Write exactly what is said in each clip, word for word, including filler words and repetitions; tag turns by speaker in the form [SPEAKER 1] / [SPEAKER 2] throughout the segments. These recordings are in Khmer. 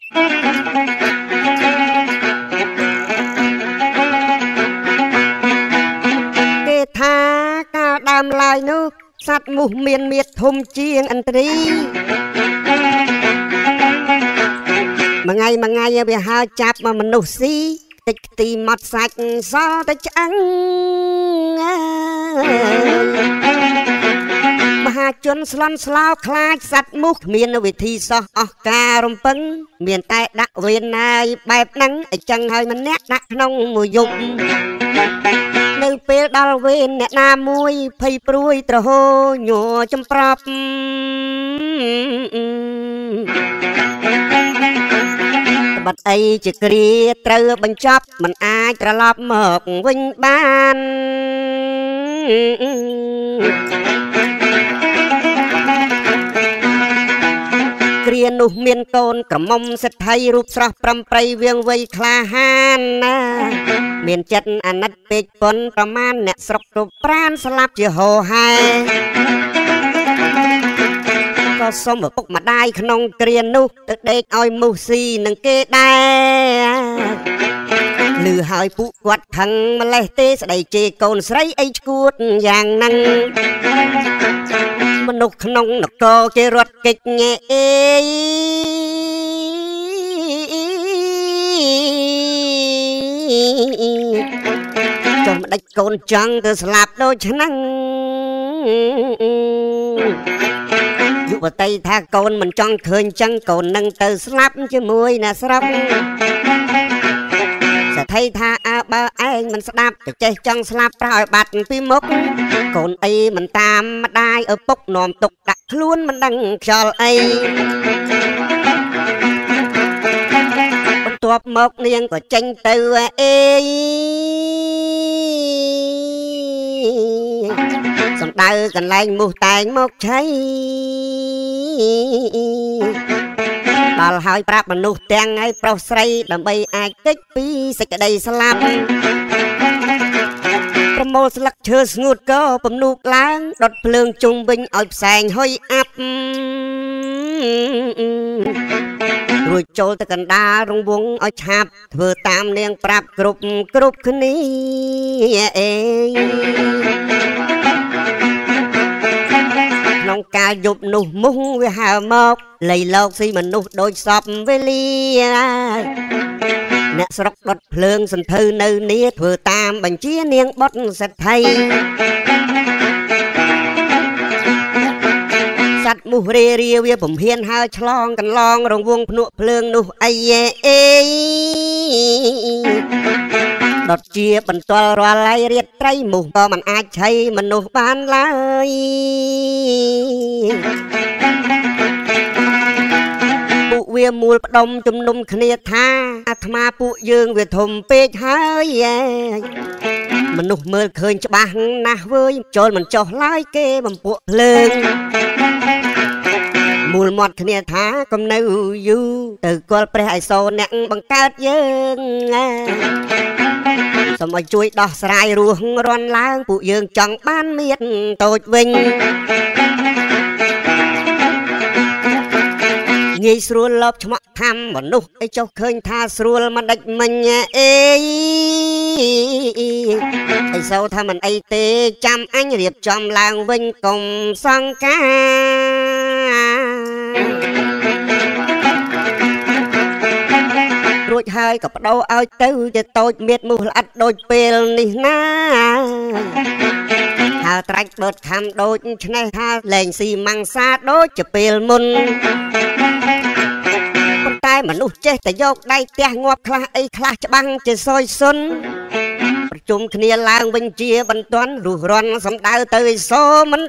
[SPEAKER 1] គេថាការដើមឡើយនោះសត្វមូសមានមាឌធំជាងឥន្ទ្រីមួយថ្ងៃមួយថ្ងៃវាហើចាប់មកមនុស្សស៊ីតិចខ្ទីមាត់សាច់សល់តែឆ្អឹងមហាជនស្លន់ស្លោខ្លាចសត្វមូសគ្មានវិធីសោះអស់ការរំពឹងមានតែដាក់វេនណាយបែបហ្នឹងអញ្ចឹងហើយម្នាក់ដាក់ក្នុងមួយយប់នៅពេលដល់វេនអ្នកណាមួយភ័យព្រួយត្រហោញ័រចំប្រប់បាត់អីជាគ្រាត្រូវបញ្ចប់មិនអាចត្រឡប់មកវិញបានគ្រានោះមានកូនក្រមុំសិទ្ធិរូបស្រស់ប្រំប្រៃវៀងវៃក្លាហានណាមានចិត្តអាណិតពេកប៉ុនប្រមាណអ្នកស្រុកគ្រប់ប្រានស្លាប់ជាហោហែក៏សុំឪពុកម្ដាយក្នុងគ្រានោះទៅដេកឲ្យមូសស៊ីនឹងគេដែរលឺហើយពួកគាត់ខឹងម្លេះទេស្ដីជេរកូនស្រីអីឈួតយ៉ាងហ្នឹងមនុស្សក្នុងនគរគេរត់គេចងែអេចុះម្ដេចកូនចង់ទៅស្លាប់ដូចហ្នឹងយុវតីថាកូនមិនចង់ឃើញចឹងកូននឹងទៅស្លាប់ជាមួយអ្នកស្រុកសេដ្ឋីថាអើបើឯងមិនស្ដាប់ទៅចេះចង់ស្លាប់ប្រោយបាត់ពីមុខកូនអីមិនតាមម្ដាយឪពុកនាំទុកដាក់ខ្លួនមិនដឹងខ្យល់អីបន្ទាប់មកនាងក៏ចេញទៅអេសំដៅកន្លែងមូសតែងមកឆៃដល់ហើយប្រាប់មនុស្សទាំងឲ្យប្រុសស្រីដើម្បីអាចគេចពីសេចក្តីស្លាប់ប្រមូលស្លឹកឈើស្ងួតក៏ពំនូកឡើងដុតភ្លើងជុំវិញឲ្យផ្សែងហុយអាប់រួចចូលទៅកណ្ដាលរង្វង់ឲ្យឆាប់ធ្វើតាមនាងប្រាប់គ្រប់គ្រប់គ្នាអេក្នុងកាលយប់នោះមូសវាហើរមកលៃលោកស៊ីមនុស្សដូចសពវេលាអ្នកស្រុកដុតភ្លើងសន្ធើនៅនេះធ្វើតាមបញ្ជានាងបុតសេដ្ឋីសត្វមូសរេរាវាពំហ៊ានហើរឆ្លងកន្លងរង្វង់ភ្នក់ភ្លើងនោះអីអេដុតជាបន្ទាល់រាល់ហើយរៀតត្រីមូសក៏មិនអាចឆៃមនុស្សបានឡើយពួកវាមូលផ្ដុំជំនុំគ្នាថាអាត្មាពួកយើងវាធំពេកហើយមនុស្សមើលឃើញច្បាស់ណាស់វើយចូលមិនចុះឡើយគេបំពួកភ្លើងមូលមាត់គ្នាថាកុំនៅយូរទៅគល់ព្រះឥសូរអ្នកបង្កើតយើងសូមឲ្យជួយដោះស្រាយរស់រន់ឡើងពួកយើងចង់បានមាឌតូចវិញងាយស្រួលលបឆ្មក់ខំមនុស្សអីចុះឃើញថាស្រួលមិនដេចមិញអេអីសូវថាមិនអីទេចាំអញរៀបចំឡើងវិញកុំសង្ការរួចហើយក៏បដូរឲ្យទៅជាតូចមៀតមូសល្អិតដូចពេលនេះណាហើត្រាច់បឺតខំដូចឆ្នេះថាលែងស៊ីម៉ាំងសាដូចជាពេលមុនប៉ុន្តែមនុស្សចេះតែយកដៃទះងាប់ខ្លះអីខ្លះច្បាំងជាសយសុនប្រជុំគ្នាឡើងវិញជាបន្ទាន់រុះរាន់សំដៅទៅឲ្យសមិន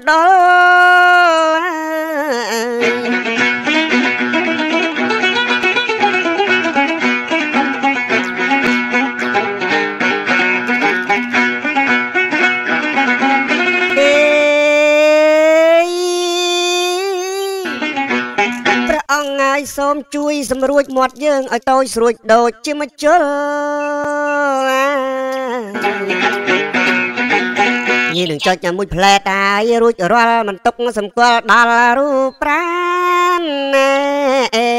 [SPEAKER 1] ដល់ហើយសូមជួយសម្រួចមាត់យើងឲ្យតូចស្រួចដូចជាមជុលញងាយនឹងចុចមួយផ្លែតាយរួចរាល់មិនទុកសម្គាល់ដល់រូបប្រាណអេ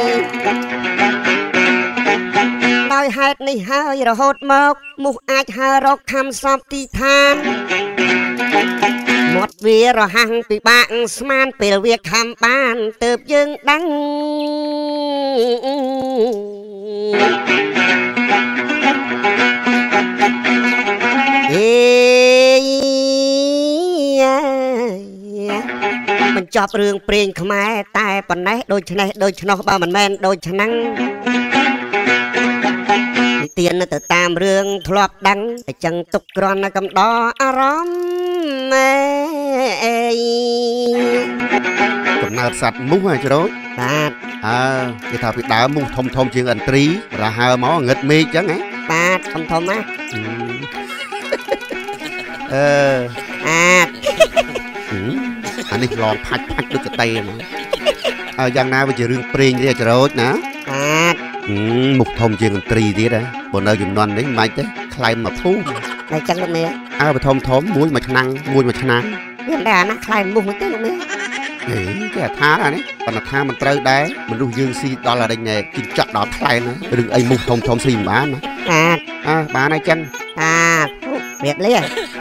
[SPEAKER 1] ដោយហេតុនេះហើយរហូតមកមុខអាចហើរកខំសពទីឋានមាត់វារហាំងពិបាកស្មានពេលវាខំបានទើបយើងដឹងអេបញ្ចប់រឿងព្រេងខ្មែរតែប៉ុណ្ណេះដូចឆ្នេះដូចឆ្នោះបើមិនមែនដូចឆ្នាំនិទានទៅតាមរឿងធ្លាប់ដឹងតែចឹងទុកគ្រាន់តែកំដរអារម្មណ៍អេ
[SPEAKER 2] កំណើតសត្វមូសហ៎ច្រោច
[SPEAKER 1] បាទ
[SPEAKER 2] អើគេថាពីដើមមូសធំធំជាងឥន្ទ្រីរហើមកងឹតមេឃចឹងហ៎
[SPEAKER 1] បាទធំធំណា
[SPEAKER 2] អឺ
[SPEAKER 1] អាច
[SPEAKER 2] អានេះឡងផាច់ផាច់ដូចកតេណាហើយយ៉ាងណាវាជារឿងព្រេងទេច្រោចណា
[SPEAKER 1] បាទ
[SPEAKER 2] មុខធំជាងឥន្ទ្រីទៀតហ៎បើនៅចំនួននេះមិនបាច់ទេខ្លែងមកភូមិ
[SPEAKER 1] តែចឹងលោកមេ
[SPEAKER 2] អើបើធំធំមួយមួយឆ្នាំងមួយមួយឆ្នាំង
[SPEAKER 1] មានតែអាណាខ្លែងមុខមិនទេលោកមេ
[SPEAKER 2] ហេគេថាអានេះប៉ុន្តែថាមិនត្រូវដែរមនុស្សយើងស៊ីដល់អារិញណែជិះចាក់ដល់ខ្លែងណារឿងអីមុខធំធំស៊ីមិនបានណា
[SPEAKER 1] បាទ
[SPEAKER 2] អើបានហើយចឹង
[SPEAKER 1] បាទវាលា